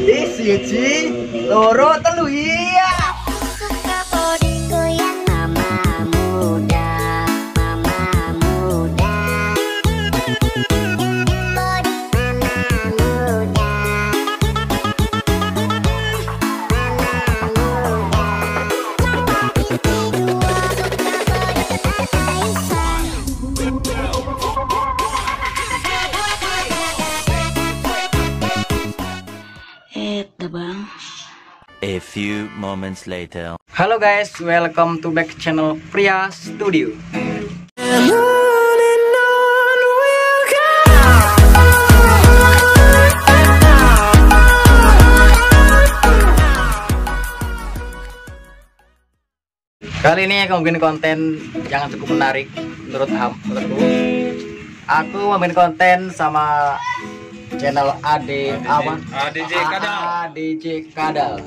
Siji, loro, telu iya. A few moments later. Halo guys, welcome to back channel Pria Studio. Kali ini aku bikin konten yang cukup menarik menurutku. Aku mau bikin konten sama channel ADJ Kadal.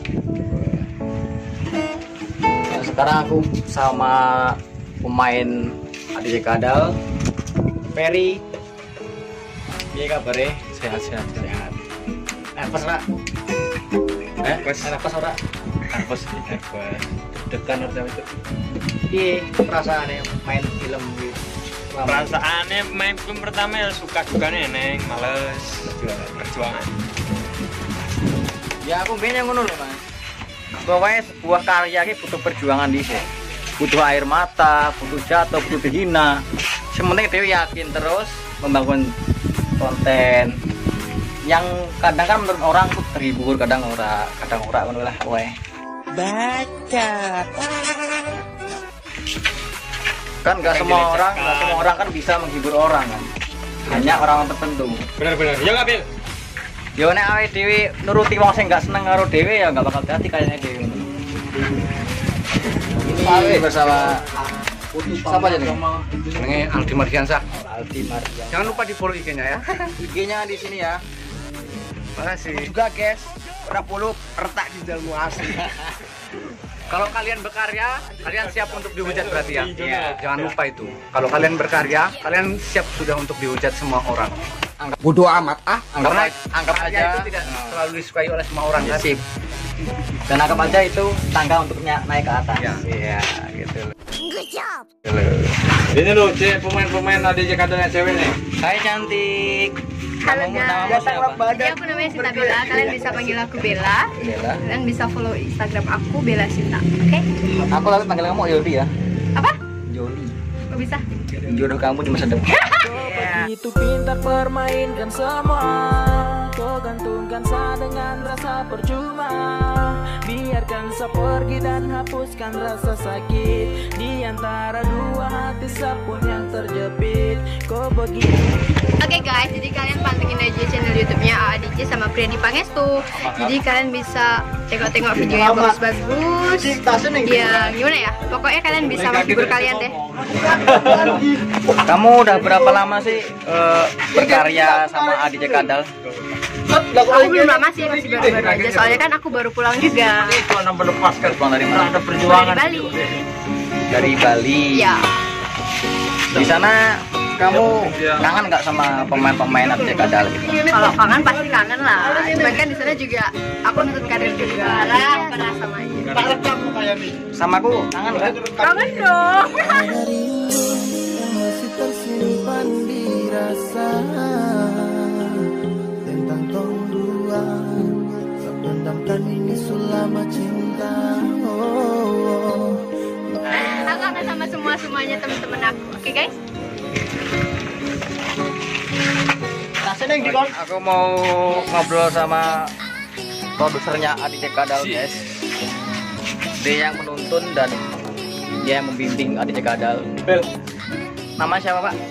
Nah, sekarang aku sama pemain ADJ Kadal, Ferry. Iya kabarnya? Sehat. Nafas ora? Nafas ora? Nafas. Dekan udah itu. Iya, perasaannya main film gitu. Perasaannya main film pertama ya suka juga neng, males perjuangan. Ya aku pengen ngono loh mas. Pokoknya sebuah karya ini butuh perjuangan di sini. Butuh air mata, butuh jatuh, butuh dihina. Sementing Dewi yakin terus membangun konten yang kadang kan menurut orang tuh terhibur, kadang ora ngono lah weh. Baca. Kan nggak semua orang kan bisa menghibur orang kan. Hanya orang tertentu. Benar. Ya nggak Bil? Ya nek awake dhewe nuruti wong sing nggak seneng karo dhewe ya nggak bakal dadi kayaknya dhewe. Ini bersama siapa aja nih? Namanya Aldi Mardiansyah. Aldi Mardiansyah. Jangan lupa di follow IG-nya ya. IG-nya di sini ya. Makasih. Juga guys, pernah follow retak di jalmu asli. Kalau kalian berkarya, kalian siap untuk dihujat berarti ya. Iya. Jangan lupa itu. Kalau kalian berkarya, kalian siap sudah untuk dihujat semua orang. Bodoh amat Karena anggap karya aja itu tidak selalu disukai oleh semua orang kan. sip. Dan anggap aja itu tangga untuk naik ke atas. Iya. Iya, gitu loh. Ini loh cek pemain ADJ Kadal yang cewek nih. Hai cantik. Halo Kamu guys. namamu siapa? Jadi aku namanya Sinta Bella. Kalian bisa panggil aku Bella. Bella. Kalian bisa follow Instagram aku Bella Sinta. Oke? Aku tapi panggil kamu Yoli ya. Apa? Yoli. Kok bisa? Jodoh kamu di masa depan. Begitu pintar permainkan semua, kau gantungkan sa dengan rasa percuma. Biarkan sa pergi dan hapuskan rasa sakit di antara dua hati sapun yang terjepit. Kau begitu. Oke guys, jadi kalian pantengin aja channel YouTube-nya ADJ sama Priadi Pangestu. Jadi kalian bisa tengok-tengok video yang bagus-bagus. Ya gimana ya? Pokoknya kalian bisa menghibur kalian deh. Kamu udah berapa lama sih berkarya sama ADJ Kadal? Aku belum lama sih, masih baru-baru aja. Soalnya kan aku baru pulang juga. Pulang dari mana? Ada perjuangan Dari Bali. Dari Bali. Ya. Di sana kamu kangen nggak sama pemain-pemain ADJ Kadal gitu? Kalau kangen pasti kangen lah. Cuman kan di sana juga aku nuntut karir juga. Lah, pernah sama aja. Sama aku kangen nggak? Kangen dong. Masih tersimpan di rasa tentang tong dua, sependamkan ini selama cinta. Aku kangen sama semuanya teman-teman aku. Oke guys? Aku mau ngobrol sama produsernya ADJ Kadal guys. Dia yang menuntun dan dia yang membimbing ADJ Kadal. Nama siapa pak?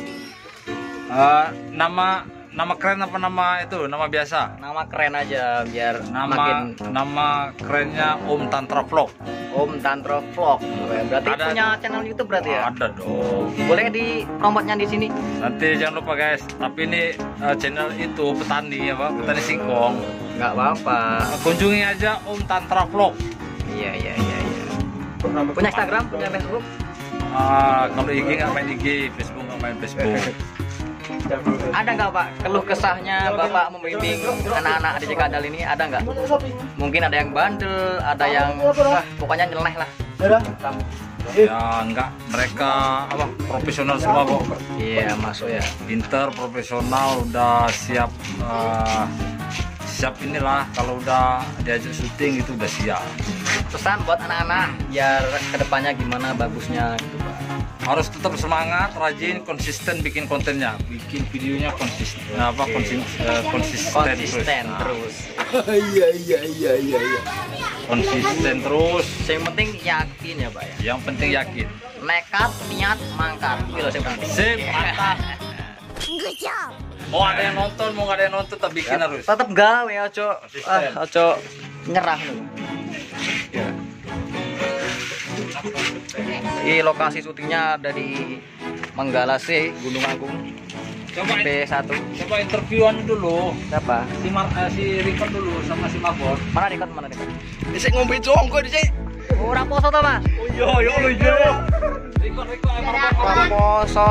Nama keren apa nama itu? Nama biasa? Nama keren aja biar makin. Nama kerennya Om Tantra Vlog. Om Tantra Vlog. Berarti Ada. punya channel YouTube berarti ya? Ada dong. Boleh di promotnya di sini? Nanti jangan lupa guys. Tapi ini channel itu petani petani singkong. Nggak apa-apa. Kunjungi aja Om Tantra Vlog. Iya. Punya Instagram, punya Facebook? Kalau IG nggak main IG, Facebook nggak main Facebook. Ada nggak Pak keluh kesahnya Bapak membimbing anak-anak ADC Kadal ini, ada nggak? Mungkin ada yang bandel, ada yang pokoknya nyeleneh lah. Ya enggak, mereka profesional semua kok. Iya masuk ya. Pinter, profesional, udah siap siap inilah, kalau udah diajak syuting itu udah siap. Pesan buat anak-anak biar kedepannya gimana bagusnya gitu Pak. Harus tetap semangat, rajin, konsisten bikin kontennya, bikin videonya konsisten, konsisten terus. Iya. Konsisten terus. Yang penting yakin ya Pak ya. Yang penting yakin. Nekat, niat, mangkat. Itu loh yang penting. Sip, mantap. Mau ada yang nonton, mau nggak ada yang nonton, tapi bikin harus. Tetap gawe ojo. Ojo nyerah loh. Ya. Ini lokasi syutingnya ada di Manggalasih, Gunung Agung. Coba B1. Coba interviewan dulu. Siapa? Si Rikon dulu sama si Mabor. Mana Rikon? Dhisik ngombe jongko dhisik. Ora poso to, Mas? Oh iya. Rikon Ora poso.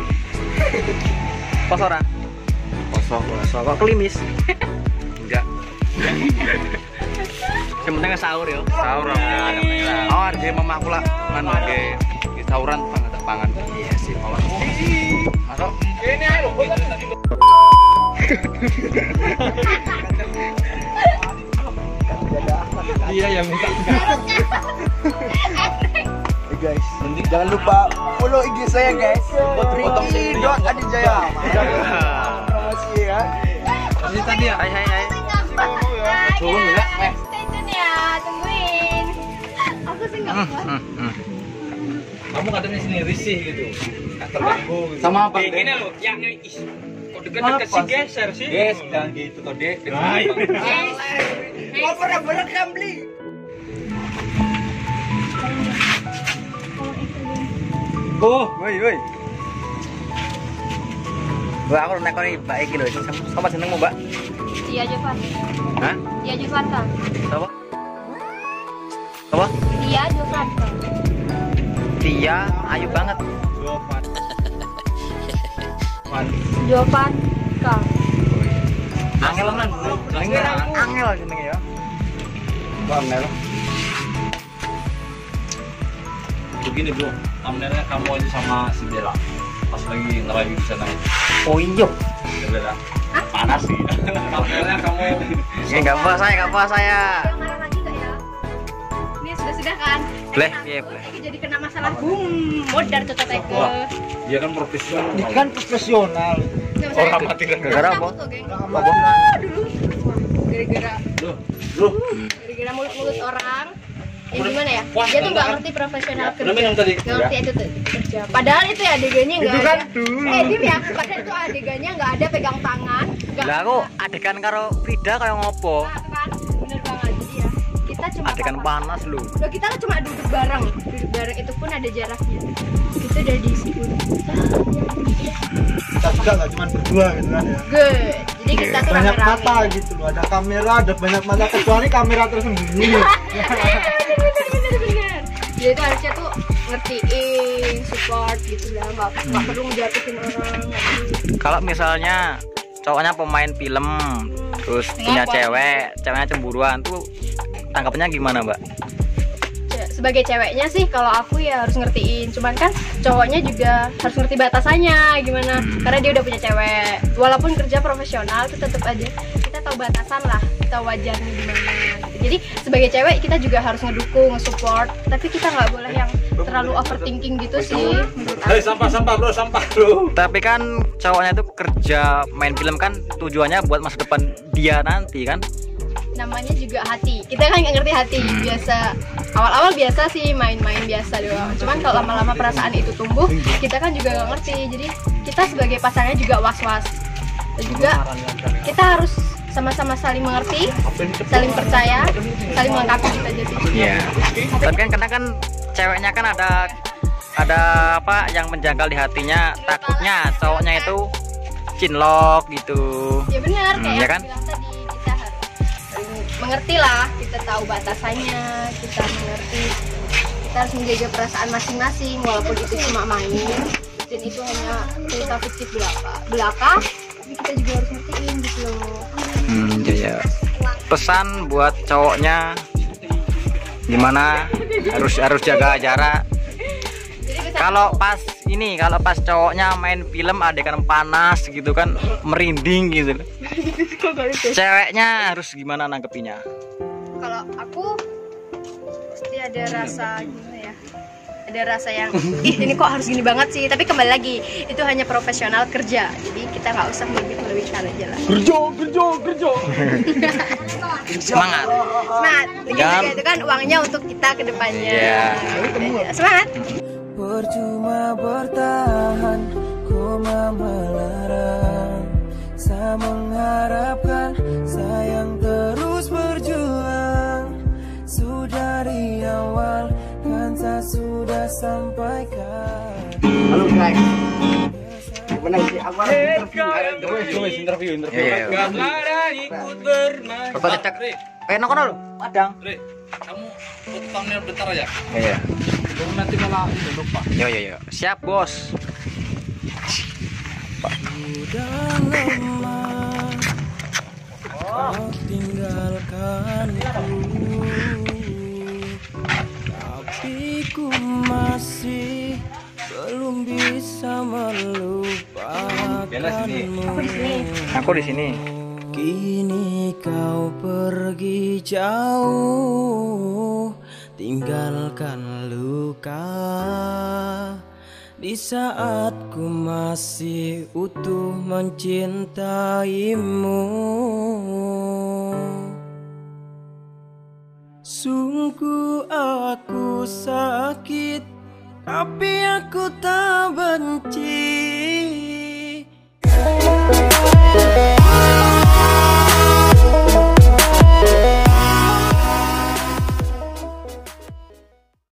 Poso ora? Poso. Kok klimis? enggak. Yang penting sahur ya. Sahur. Oh, ada mamaku lah. Kan lagi sahuran pangan. Iya sih, Pak. Masuk. Ini ayo. Iya yang minta. Guys, jangan lupa follow IG saya guys. Ricky.adijaya. Promosi ya. Ini tadi ya. Hai. Turun enggak? Stay tune ya, tungguin. Aku sih nggak kuat. Kamu katanya sini risih gitu. Enggak terganggu gitu. Sama apa? Gini loh, yang kok dekat-dekat sih geser sih. Guys, jangan gitu toh, Dek. Mau pernah kan beli? Oh, Woi. Mbak, aku nek kene Mbak iki lho. Sama jenengmu, Mbak? Iya Jovan. Hah? Iya Jovan kan. Apa? Apa? Iya Jovan kan. Tia, ayu banget. Jovan kan. Angel kan? Angel jenenge ya. Angel. begini, Bro. Thumbnailnya kamu aja sama si Bella. Pas lagi ngerayu di sana. Oh iya. Ya, Bella. Panas sih. Thumbnailnya kamu Ya enggak puas saya. Yang marah lagi nggak ya? Ini sudah kan? Boleh, iya, boleh. Ini jadi kena masalah modar cocok teke. Wah, dia kan profesional. Ini kan profesional. Orang mati kan. Gara-gara apa? Dulu. Gara-gara Bro. gara-gara mulut-mulut orang. Gimana ya? Dia tuh nggak ngerti profesional kerja. Minum tadi. Nggak ngerti itu tuh kerja. Padahal itu ya adegannya nggak Itu ada. kan dulu. Dim ya. Padahal itu adegannya nggak ada pegang tangan. nggak Lah aku ada. adegan karo Frida kayak ngopo? Nah, kan? Bener banget. Jadi ya kita cuma Adegan panas lu. Loh, kita cuma duduk bareng itu pun ada jaraknya. Kita udah di situ. Kita juga nggak cuma berdua gitu kan ya. Good. Jadi kita tuh Banyak rame-rame. mata gitu loh. Ada kamera, ada banyak mata kecuali kamera tersembunyi. Bener. Jadi itu harusnya tuh ngertiin, support gitu lah, nggak perlu ngejatuhin orang. Kalau misalnya cowoknya pemain film terus punya ceweknya cemburuan tuh tanggapannya gimana, Mbak? Sebagai ceweknya sih kalau aku ya harus ngertiin, cuman kan cowoknya juga harus ngerti batasannya gimana, karena dia udah punya cewek. Walaupun kerja profesional itu tetap aja kita tahu batasan lah, tahu wajarnya gimana gitu. Jadi sebagai cewek kita juga harus ngedukung, nge-support, tapi kita nggak boleh yang terlalu overthinking gitu sih menurut aku. Hei, sampah bro. Tapi kan cowoknya itu kerja main film kan tujuannya buat masa depan dia nanti kan. Namanya juga hati, kita kan nggak ngerti hati. Biasa awal-awal biasa sih main-main biasa doang, cuman kalau lama-lama perasaan itu tumbuh kita kan juga nggak ngerti. Jadi kita sebagai pasangannya juga was-was, dan juga kita harus sama-sama saling mengerti, saling percaya, saling melengkapi kita jadi. Iya. Tapi kan karena kan ceweknya kan ada apa yang menjangkal di hatinya, takutnya cowoknya itu cinlok gitu. Ya benar, kayak ya yang kan? bilang tadi, kita harus mengerti lah, kita tahu batasannya, kita mengerti, kita harus menjaga perasaan masing-masing walaupun itu cuma main. dan itu hanya cerita fiktif belaka, tapi kita juga harus ngertiin gitu loh. Ya. Pesan buat cowoknya gimana? Harus jaga jarak. Kalau pas cowoknya main film adegan panas gitu kan merinding gitu. Ceweknya harus gimana nangkepinya? Kalau aku pasti ada rasa gimana ya? Ada rasa yang ini kok harus gini banget sih. Tapi kembali lagi itu hanya profesional kerja. Jadi kita nggak usah melebih-lebihkan aja lah. Kerja. Semangat. Juga itu kan uangnya untuk kita ke depannya. Iya. Semangat. Percuma bertahan, koma melarang. Saya mengharapkan sayang terus berjuang. Sudah di awal kan saya sudah sampaikan. Halo guys. Gimana sih? Aku harus interview. Ikut bermain. Coba cek. Enak kan lu? Padang. Kamu thumbnail bentar aja. Iya. Kamu nanti malah lupa. Yo. Siap, Bos. Sudah lama kau tinggalkanku, tapi ku masih belum bisa melupakanmu. Aku di sini. Kini kau pergi jauh, tinggalkan luka di saat ku masih utuh mencintaimu. Sungguh aku sakit, tapi aku tak benci.